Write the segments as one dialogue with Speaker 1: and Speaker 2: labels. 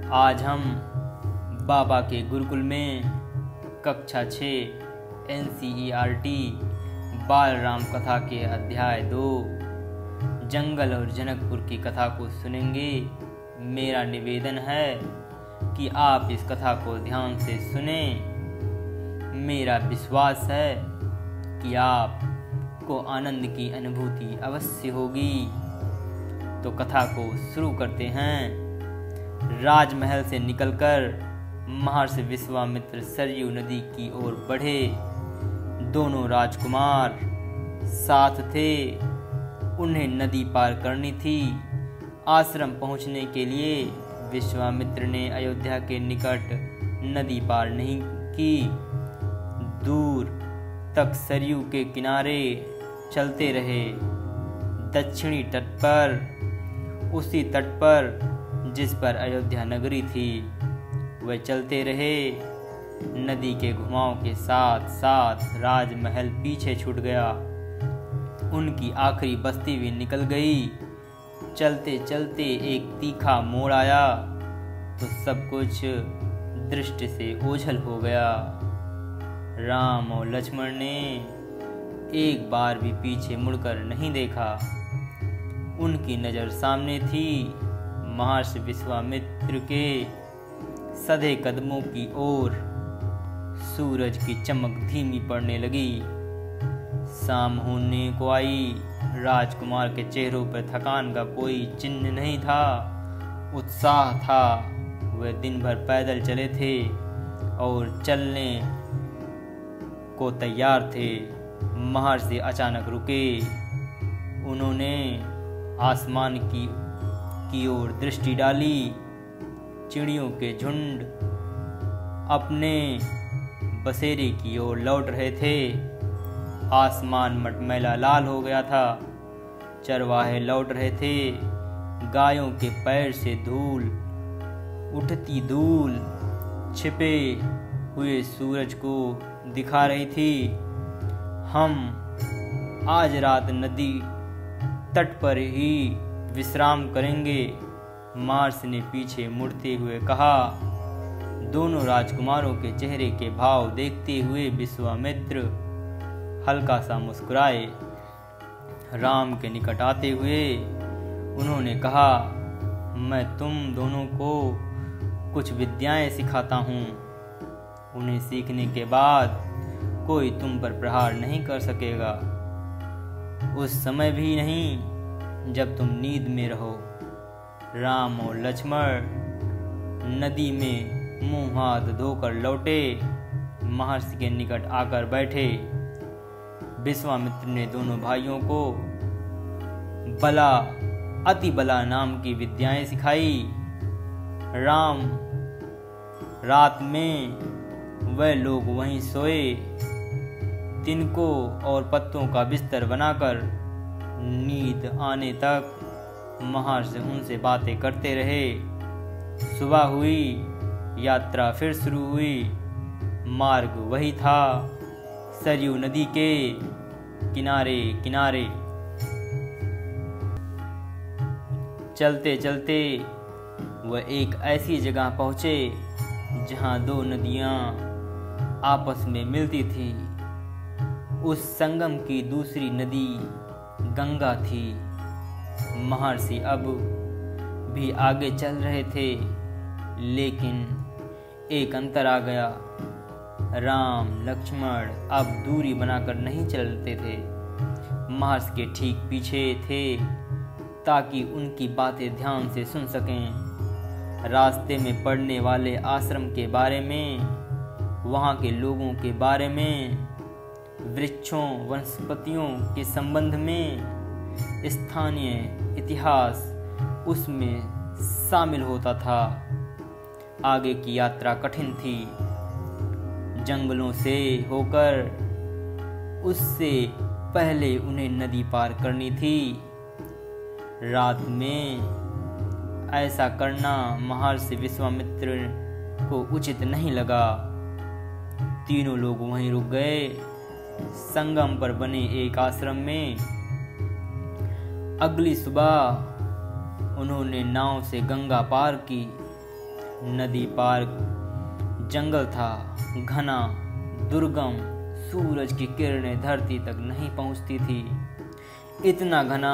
Speaker 1: आज हम बाबा के गुरुकुल में कक्षा 6 NCERT बाल राम कथा के अध्याय 2 जंगल और जनकपुर की कथा को सुनेंगे। मेरा निवेदन है कि आप इस कथा को ध्यान से सुने। मेरा विश्वास है कि आपको आनंद की अनुभूति अवश्य होगी। तो कथा को शुरू करते हैं। राजमहल से निकलकर महर्षि विश्वामित्र सरयू नदी की ओर बढ़े। दोनों राजकुमार साथ थे। उन्हें नदी पार करनी थी। आश्रम पहुंचने के लिए विश्वामित्र ने अयोध्या के निकट नदी पार नहीं की। दूर तक सरयू के किनारे चलते रहे। दक्षिणी तट पर, उसी तट पर जिस पर अयोध्या नगरी थी, वे चलते रहे। नदी के घुमाव के साथ साथ राजमहल पीछे छूट गया। उनकी आखिरी बस्ती भी निकल गई। चलते चलते एक तीखा मोड़ आया तो सब कुछ दृष्टि से ओझल हो गया। राम और लक्ष्मण ने एक बार भी पीछे मुड़कर नहीं देखा। उनकी नज़र सामने थी। महर्षि विश्वामित्र के सधे कदमों की ओर सूरज की चमक धीमी पड़ने लगी। शाम होने को आई। राजकुमार के चेहरों पर थकान का कोई चिन्ह नहीं था, उत्साह था। वे दिन भर पैदल चले थे और चलने को तैयार थे। महर्षि अचानक रुके। उन्होंने आसमान की ओर दृष्टि डाली। चिड़ियों के झुंड अपने बसेरे की ओर लौट रहे थे। आसमान मटमैला लाल हो गया था। चरवाहे लौट रहे थे। गायों के पैर से धूल उठती धूल छिपे हुए सूरज को दिखा रही थी। हम आज रात नदी तट पर ही विश्राम करेंगे, महर्षि ने पीछे मुड़ते हुए कहा। दोनों राजकुमारों के चेहरे के भाव देखते हुए विश्वामित्र हल्का सा मुस्कुराए। राम के निकट आते हुए उन्होंने कहा, मैं तुम दोनों को कुछ विद्याएं सिखाता हूँ। उन्हें सीखने के बाद कोई तुम पर प्रहार नहीं कर सकेगा। उस समय भी नहीं जब तुम नींद में रहो। राम और लक्ष्मण नदी में मुंह हाथ धोकर लौटे। महर्षि के निकट आकर बैठे। विश्वामित्र ने दोनों भाइयों को बला अति बला नाम की विद्याएं सिखाई। रात में वह लोग वहीं सोए। तिनकों और पत्तों का बिस्तर बनाकर नींद आने तक महर्षि उनसे बातें करते रहे। सुबह हुई। यात्रा फिर शुरू हुई। मार्ग वही था, सरयू नदी के किनारे किनारे। चलते चलते वह एक ऐसी जगह पहुंचे जहां दो नदियां आपस में मिलती थी। उस संगम की दूसरी नदी गंगा थी। महर्षि अब भी आगे चल रहे थे, लेकिन एक अंतर आ गया। राम लक्ष्मण अब दूरी बनाकर नहीं चलते थे। महर्षि के ठीक पीछे थे ताकि उनकी बातें ध्यान से सुन सकें। रास्ते में पड़ने वाले आश्रम के बारे में, वहाँ के लोगों के बारे में, वृक्षों वनस्पतियों के संबंध में, स्थानीय इतिहास उसमें शामिल होता था। आगे की यात्रा कठिन थी। जंगलों से होकर उससे पहले उन्हें नदी पार करनी थी। रात में ऐसा करना महर्षि विश्वामित्र को उचित नहीं लगा। तीनों लोग वहीं रुक गए। संगम पर बने एक आश्रम में अगली सुबह उन्होंने नाव से गंगा पार की। नदी पार जंगल था, घना, दुर्गम। सूरज की किरणें धरती तक नहीं पहुंचती थी। इतना घना,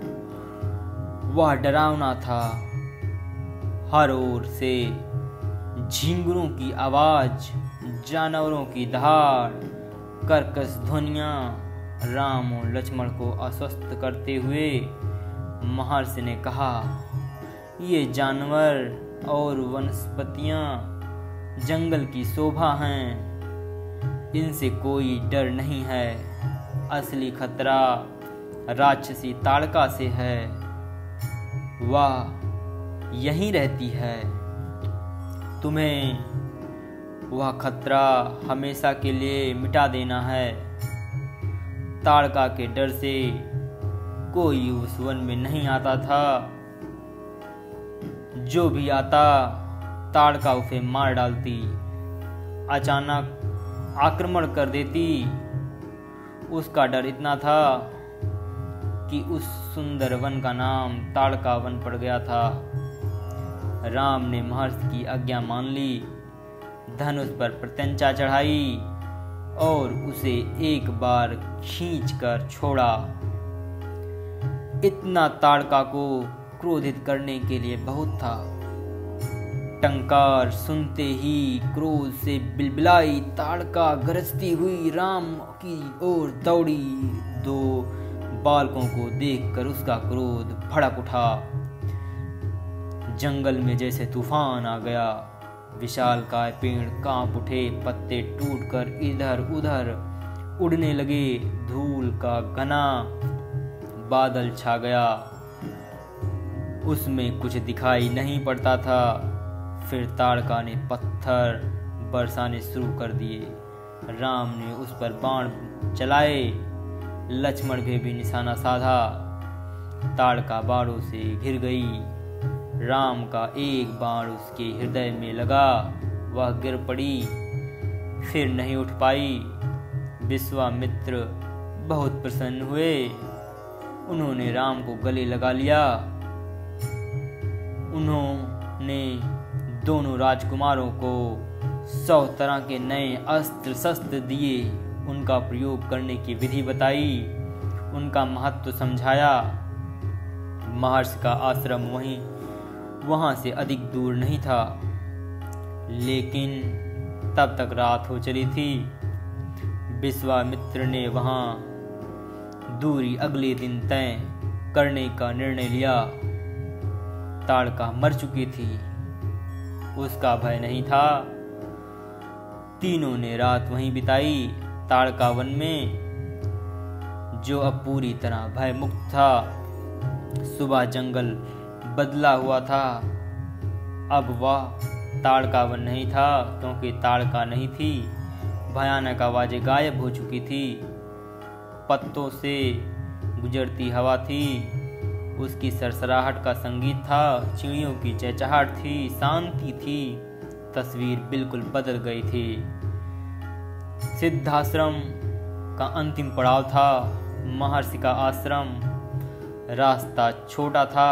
Speaker 1: वह डरावना था। हर ओर से झींगुरों की आवाज, जानवरों की दहाड़, कर्कश ध्वनियां राम और लक्ष्मण को अस्वस्थ करते हुए महर्षि ने कहा, ये जानवर और वनस्पतियां जंगल की शोभा हैं, इनसे कोई डर नहीं है। असली खतरा राक्षसी ताड़का से है, वह यहीं रहती है। तुम्हें वह खतरा हमेशा के लिए मिटा देना है। ताड़का के डर से कोई उस वन में नहीं आता था। जो भी आता, ताड़का उसे मार डालती, अचानक आक्रमण कर देती। उसका डर इतना था कि उस सुंदर वन का नाम ताड़का वन पड़ गया था। राम ने महर्षि की आज्ञा मान ली, धनुष पर प्रत्यंचा चढ़ाई और उसे एक बार खींचकर छोड़ा। इतना ताड़का को क्रोधित करने के लिए बहुत था। टंकार सुनते ही क्रोध से बिलबिलाई ताड़का गरजती हुई राम की ओर दौड़ी। दो बालकों को देखकर उसका क्रोध भड़क उठा। जंगल में जैसे तूफान आ गया। विशालकाय पेड़ कांप उठे, पत्ते टूटकर इधर उधर उड़ने लगे। धूल का घना बादल छा गया, उसमें कुछ दिखाई नहीं पड़ता था। फिर ताड़का ने पत्थर बरसाने शुरू कर दिए। राम ने उस पर बाण चलाए, लक्ष्मण ने भी निशाना साधा। ताड़का बाणों से घिर गई। राम का एक बाण उसके हृदय में लगा, वह गिर पड़ी, फिर नहीं उठ पाई। विश्वामित्र बहुत प्रसन्न हुए। उन्होंने राम को गले लगा लिया। उन्होंने दोनों राजकुमारों को 100 तरह के नए अस्त्र शस्त्र दिए, उनका प्रयोग करने की विधि बताई, उनका महत्व समझाया। महर्षि का आश्रम वहां से अधिक दूर नहीं था, लेकिन तब तक रात हो चली थी। विश्वामित्र ने वहां दूरी अगले दिन तय करने का निर्णय लिया। ताड़का मर चुकी थी, उसका भय नहीं था। तीनों ने रात वहीं बिताई, ताड़का वन में, जो अब पूरी तरह भय मुक्त था। सुबह जंगल बदला हुआ था। अब वह ताड़का वन नहीं था, क्योंकि ताड़का नहीं थी। भयानक आवाजें गायब हो चुकी थी। पत्तों से गुजरती हवा थी, उसकी सरसराहट का संगीत था। चिड़ियों की चहचहाट थी, शांति थी। तस्वीर बिल्कुल बदल गई थी। सिद्धाश्रम का अंतिम पड़ाव था, महर्षि का आश्रम। रास्ता छोटा था,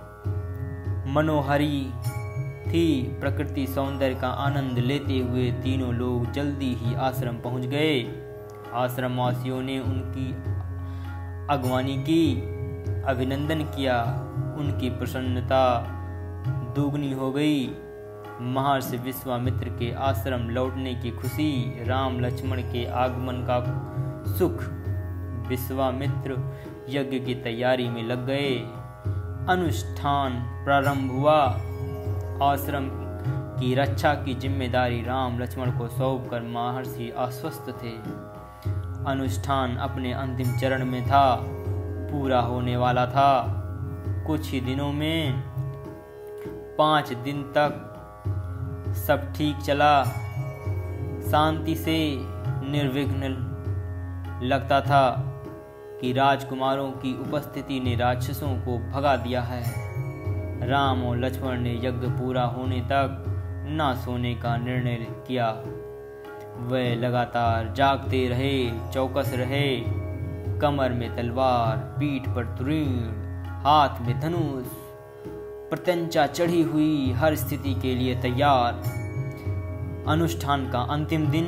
Speaker 1: मनोहरी थी। प्रकृति सौंदर्य का आनंद लेते हुए तीनों लोग जल्दी ही आश्रम पहुंच गए। आश्रमवासियों ने उनकी अगवानी की, अभिनंदन किया। उनकी प्रसन्नता दोगुनी हो गई। महर्षि विश्वामित्र के आश्रम लौटने की खुशी, राम लक्ष्मण के आगमन का सुख। विश्वामित्र यज्ञ की तैयारी में लग गए। अनुष्ठान प्रारंभ हुआ। आश्रम की रक्षा की जिम्मेदारी राम लक्ष्मण को सौंपकर महर्षि आश्वस्त थे। अनुष्ठान अपने अंतिम चरण में था, पूरा होने वाला था। कुछ ही दिनों में 5 दिन तक सब ठीक चला, शांति से निर्विघ्न। लगता था कि राजकुमारों की उपस्थिति ने राक्षसों को भगा दिया है। राम और लक्ष्मण ने यज्ञ पूरा होने तक न सोने का निर्णय किया। वे लगातार जागते रहे, चौकस रहे। कमर में तलवार, पीठ पर तुरीण, हाथ में धनुष, प्रत्यंचा चढ़ी हुई हर स्थिति के लिए तैयार। अनुष्ठान का अंतिम दिन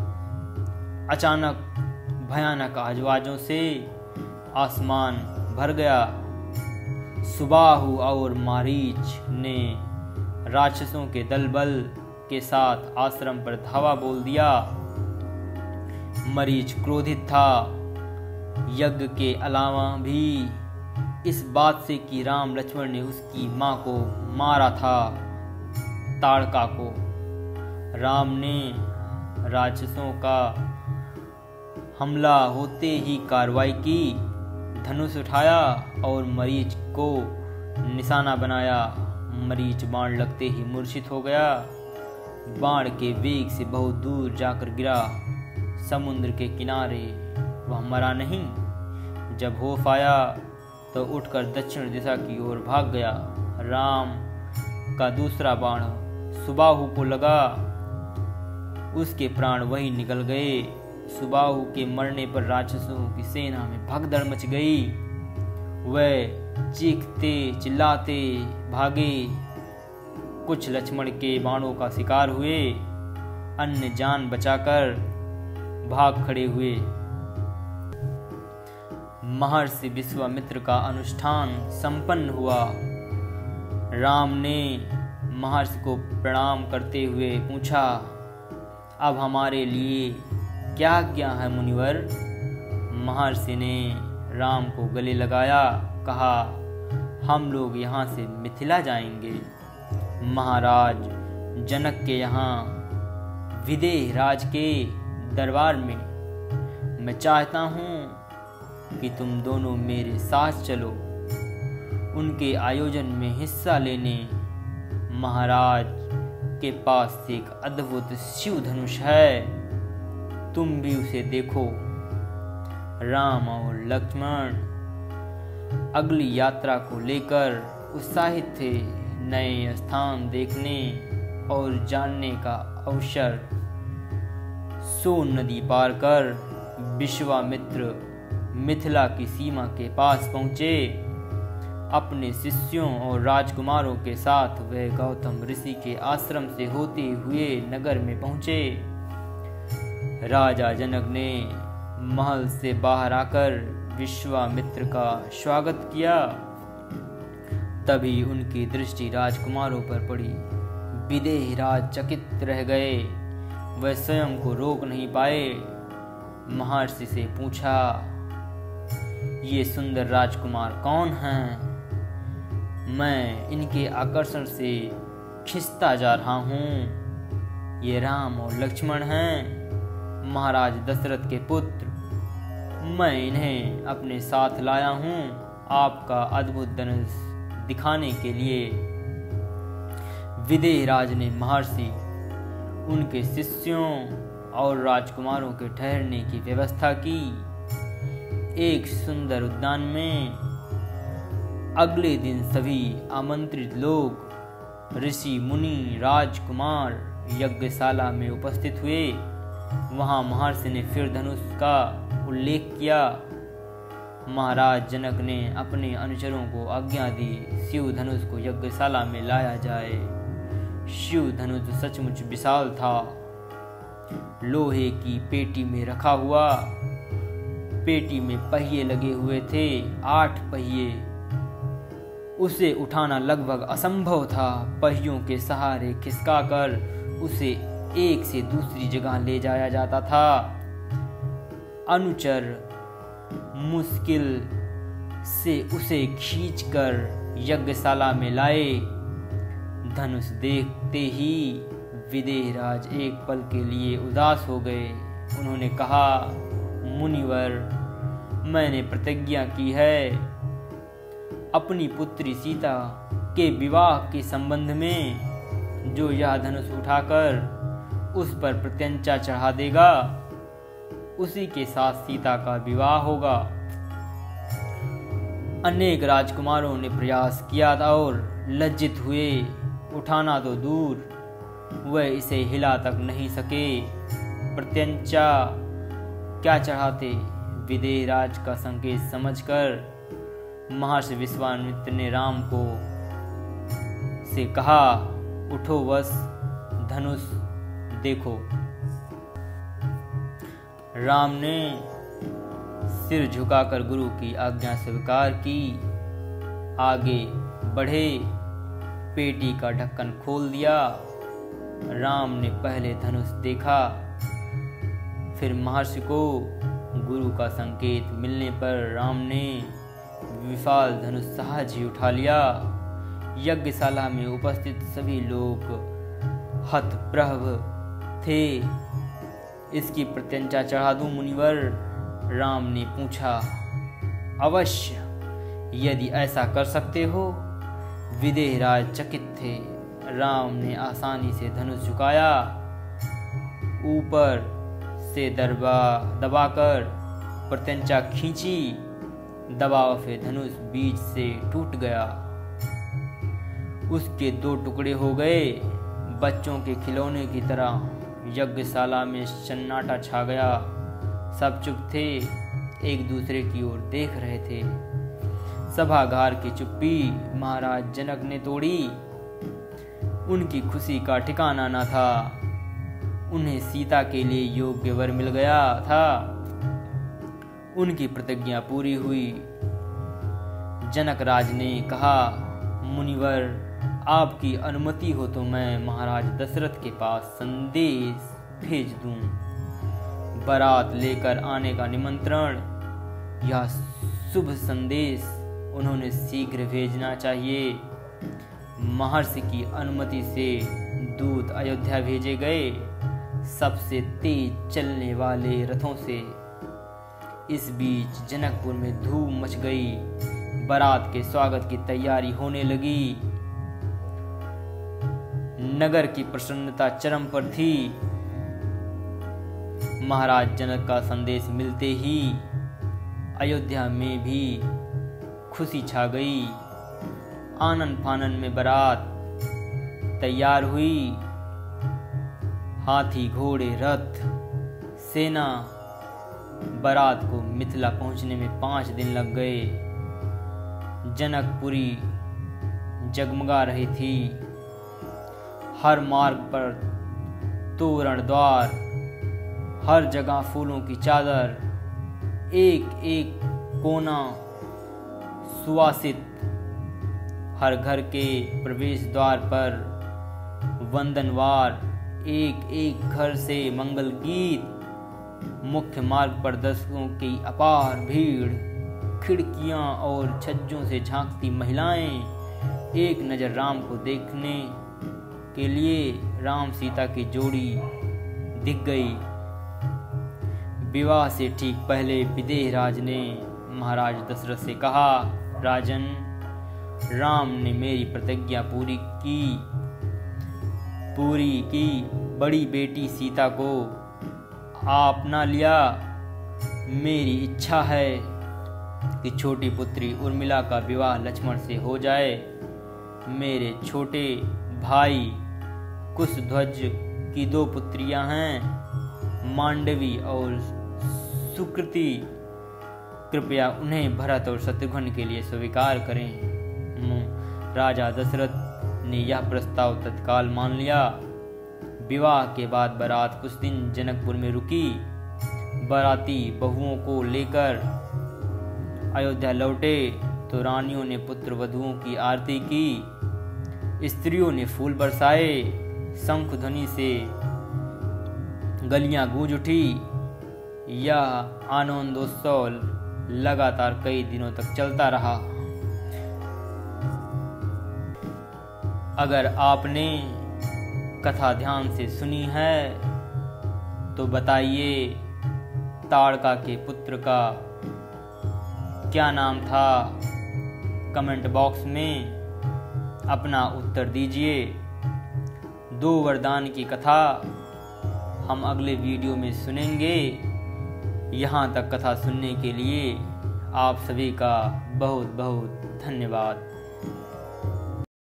Speaker 1: अचानक भयानक आवाजों से आसमान भर गया। सुबाहु और मारीच ने राक्षसों के दल बल के साथ आश्रम पर धावा बोल दिया। मरीच क्रोधित था, यज्ञ के अलावा भी इस बात से कि राम लक्ष्मण ने उसकी मां को मारा था, ताड़का को। राम ने राक्षसों का हमला होते ही कार्रवाई की, धनुष उठाया और मरीच को निशाना बनाया। मरीच बाण लगते ही मूर्छित हो गया। बाण के वेग से बहुत दूर जाकर गिरा। समुद्र के किनारे वह मरा नहीं। जब होश आया तो उठकर दक्षिण दिशा की ओर भाग गया। राम का दूसरा बाण सुबाहु को लगा, उसके प्राण वही निकल गए। सुबाहु के मरने पर राक्षसों की सेना में भगदड़ मच गई। वह चीखते चिल्लाते भागे। कुछ लक्ष्मण के बाणों का शिकार हुए, अन्य जान बचाकर भाग खड़े हुए। महर्षि विश्वामित्र का अनुष्ठान संपन्न हुआ। राम ने महर्षि को प्रणाम करते हुए पूछा, अब हमारे लिए क्या आज्ञा है मुनिवर? महर्षि ने राम को गले लगाया, कहा, हम लोग यहाँ से मिथिला जाएंगे। महाराज जनक के यहाँ विदेह राज के दरबार में मैं चाहता हूँ कि तुम दोनों मेरे साथ चलो। उनके आयोजन में हिस्सा लेने महाराज के पास एक अद्भुत शिव धनुष है, तुम भी उसे देखो। राम और लक्ष्मण अगली यात्रा को लेकर उत्साहित थे। नए स्थान देखने और जानने का अवसर। सोन नदी पार कर विश्वामित्र मिथिला की सीमा के पास पहुंचे। अपने शिष्यों और राजकुमारों के साथ वे गौतम ऋषि के आश्रम से होते हुए नगर में पहुंचे। राजा जनक ने महल से बाहर आकर विश्वामित्र का स्वागत किया। तभी उनकी दृष्टि राजकुमारों पर पड़ी। विदेह राज चकित रह गए, वह स्वयं को रोक नहीं पाए। महर्षि से पूछा, ये सुंदर राजकुमार कौन हैं? मैं इनके आकर्षण से खिंचता जा रहा हूँ। ये राम और लक्ष्मण हैं, महाराज दशरथ के पुत्र। मैं इन्हें अपने साथ लाया हूँ आपका अद्भुत धनुष दिखाने के लिए। विदेह राज ने महर्षि, उनके शिष्यों और राजकुमारों के ठहरने की व्यवस्था की। एक सुंदर उद्यान में अगले दिन सभी आमंत्रित लोग ऋषि मुनि राजकुमार यज्ञशाला में उपस्थित हुए। वहां महर्षि ने फिर धनुष का उल्लेख किया। महाराज जनक ने अपने अनुचरों को आज्ञा दी, शिव धनुष को यज्ञशाला में लाया जाए। शिव धनुष सचमुच विशाल था, लोहे की पेटी में रखा हुआ। पेटी में पहिए लगे हुए थे, 8 पहिए। उसे उठाना लगभग असंभव था। पहियों के सहारे खिसकाकर उसे एक से दूसरी जगह ले जाया जाता था। अनुचर मुश्किल से उसे खींचकर यज्ञशाला में लाए। धनुष देखते ही विदेहराज एक पल के लिए उदास हो गए। उन्होंने कहा, मुनिवर, मैंने प्रतिज्ञा की है अपनी पुत्री सीता के विवाह के संबंध में। जो यह धनुष उठाकर उस पर प्रत्यंचा चढ़ा देगा, उसी के साथ सीता का विवाह होगा। अनेक राजकुमारों ने प्रयास किया था और लज्जित हुए। उठाना तो दूर, वह इसे हिला तक नहीं सके। प्रत्यंचा क्या चढ़ाते? विदेहराज का संकेत समझकर महर्षि विश्वामित्र ने राम को से कहा, उठो वश धनुष देखो। राम ने सिर झुकाकर गुरु की आज्ञा स्वीकार की। आगे बढ़े, पेटी का ढक्कन खोल दिया। राम ने पहले धनुष देखा, फिर महर्षि को गुरु का संकेत मिलने पर राम ने विशाल धनुष सहज ही उठा लिया। यज्ञशाला में उपस्थित सभी लोग हतप्रभ थे। इसकी प्रत्यंचा चढ़ा दूं मुनिवर? राम ने पूछा। अवश्य, यदि ऐसा कर सकते हो। विदेहराज चकित थे। राम ने आसानी से धनुष झुकाया, ऊपर से दबाकर प्रत्यंचा खींची। दबाव से धनुष बीच से टूट गया। उसके 2 टुकड़े हो गए। बच्चों के खिलौने की तरह यज्ञशाला में सन्नाटा छा गया। सब चुप थे, एक दूसरे की ओर देख रहे थे। सभागार की चुप्पी महाराज जनक ने तोड़ी। उनकी खुशी का ठिकाना न था। उन्हें सीता के लिए योग्य वर मिल गया था। उनकी प्रतिज्ञा पूरी हुई। जनक राज ने कहा, मुनिवर, आपकी अनुमति हो तो मैं महाराज दशरथ के पास संदेश भेज दूं। बारात लेकर आने का निमंत्रण। यह शुभ संदेश उन्होंने शीघ्र भेजना चाहिए। महर्षि की अनुमति से दूत अयोध्या भेजे गए, सबसे तेज चलने वाले रथों से। इस बीच जनकपुर में धूम मच गई। बारात के स्वागत की तैयारी होने लगी। नगर की प्रसन्नता चरम पर थी। महाराज जनक का संदेश मिलते ही अयोध्या में भी खुशी छा गई। आनन फानन में बारात तैयार हुई। हाथी, घोड़े, रथ, सेना। बारात को मिथिला पहुंचने में 5 दिन लग गए। जनकपुरी जगमगा रही थी। हर मार्ग पर तोरण द्वार, हर जगह फूलों की चादर, एक एक कोना सुवासित। हर घर के प्रवेश द्वार पर वंदनवार, एक एक घर से मंगल गीत। मुख्य मार्ग पर दर्शकों की अपार भीड़। खिड़कियां और छज्जों से झांकती महिलाएं एक नजर राम को देखने के लिए। राम सीता की जोड़ी दिख गई। विवाह से ठीक पहले विदेहराज ने महाराज दशरथ से कहा, राजन, राम ने मेरी प्रतिज्ञा पूरी की। बड़ी बेटी सीता को अपना लिया। मेरी इच्छा है कि छोटी पुत्री उर्मिला का विवाह लक्ष्मण से हो जाए। मेरे छोटे भाई कुशध्वज की 2 पुत्रियां हैं, मांडवी और सुकृति। कृपया उन्हें भरत और शत्रुघ्न के लिए स्वीकार करें। राजा दशरथ ने यह प्रस्ताव तत्काल मान लिया। विवाह के बाद बारात कुछ दिन जनकपुर में रुकी। बाराती बहुओं को लेकर अयोध्या लौटे तो रानियों ने पुत्र वधुओं की आरती की। स्त्रियों ने फूल बरसाए। शंख ध्वनि से गलियां गूंज उठी। यह आनंदोत्सव लगातार कई दिनों तक चलता रहा। अगर आपने कथा ध्यान से सुनी है तो बताइए, ताड़का के पुत्र का क्या नाम था? कमेंट बॉक्स में अपना उत्तर दीजिए। 2 वरदान की कथा हम अगले वीडियो में सुनेंगे। यहाँ तक कथा सुनने के लिए आप सभी का बहुत बहुत धन्यवाद।